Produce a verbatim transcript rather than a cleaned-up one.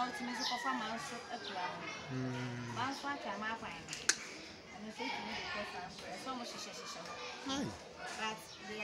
now to me so for man so a plan. Man so I can my fine. And I say to me because I'm so much shisha. But they